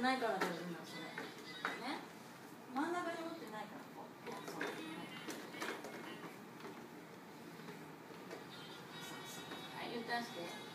ないからだよ今それね。真ん中に持ってないからこう。そう。はい、ゆったりして。